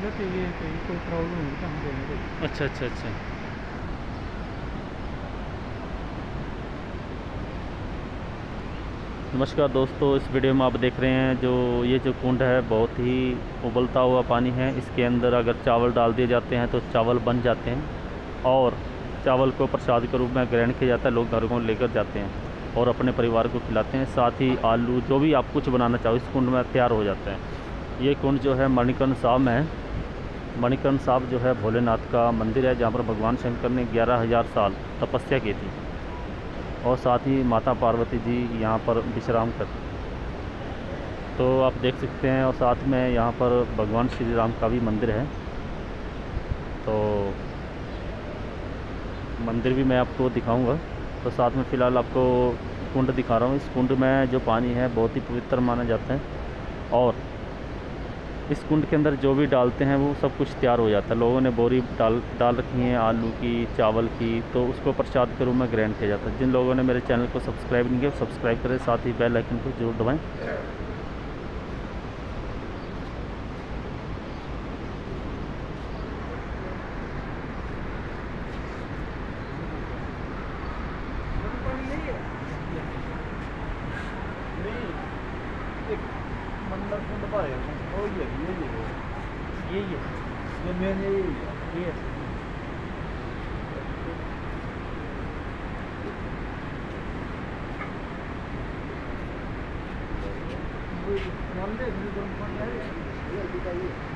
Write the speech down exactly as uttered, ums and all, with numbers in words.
है तो ये कहीं कोई प्रॉब्लम होगी तो हम देंगे। अच्छा अच्छा अच्छा। नमस्कार दोस्तों, इस वीडियो में आप देख रहे हैं जो ये जो कुंड है बहुत ही उबलता हुआ पानी है। इसके अंदर अगर चावल डाल दिए जाते हैं तो चावल बन जाते हैं और चावल को प्रसाद के रूप में ग्रहण किया जाता है। लोग घरों को लेकर जाते हैं और अपने परिवार को खिलाते हैं। साथ ही आलू जो भी आप कुछ बनाना चाहो इस कुंड में तैयार हो जाता है। ये कुंड जो है मणिकर्ण साहब में है। मणिकर्ण साहब जो है भोलेनाथ का मंदिर है जहाँ पर भगवान शंकर ने ग्यारह हज़ार साल तपस्या की थी और साथ ही माता पार्वती जी यहाँ पर विश्राम कर, तो आप देख सकते हैं। और साथ में यहाँ पर भगवान श्री राम का भी मंदिर है। तो मंदिर भी मैं आपको दिखाऊंगा। तो साथ में फ़िलहाल आपको कुंड दिखा रहा हूँ। इस कुंड में जो पानी है बहुत ही पवित्र माना जाता है और इस कुंड के अंदर जो भी डालते हैं वो सब कुछ तैयार हो जाता है। लोगों ने बोरी डाल डाल रखी हैं आलू की, चावल की, तो उसको प्रसाद के रूप में ग्रहण किया जाता है। जिन लोगों ने मेरे चैनल को सब्सक्राइब नहीं किया सब्सक्राइब करें, साथ ही बेल आइकन को जरूर दबाएं। मंदिर कुंड पाए वो ये ये ये ये ये मेन ये ये मंदिर